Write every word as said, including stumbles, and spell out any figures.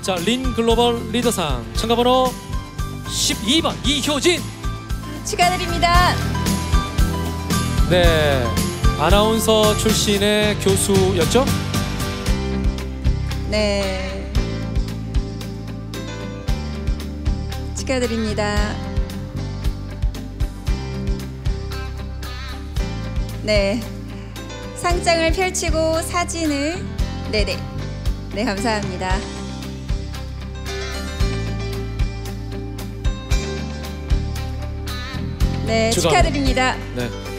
자, 린 글로벌 리더상 참가번호 십이 번 이효진 축하드립니다. 네, 아나운서 출신의 교수였죠? 네, 축하드립니다. 네, 상장을 펼치고 사진을 네네 네 감사합니다. 네, 축하합니다. 축하드립니다. 네.